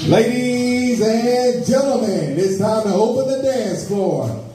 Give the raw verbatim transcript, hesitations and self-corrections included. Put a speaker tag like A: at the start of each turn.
A: Ladies and gentlemen, it's time to open the dance floor.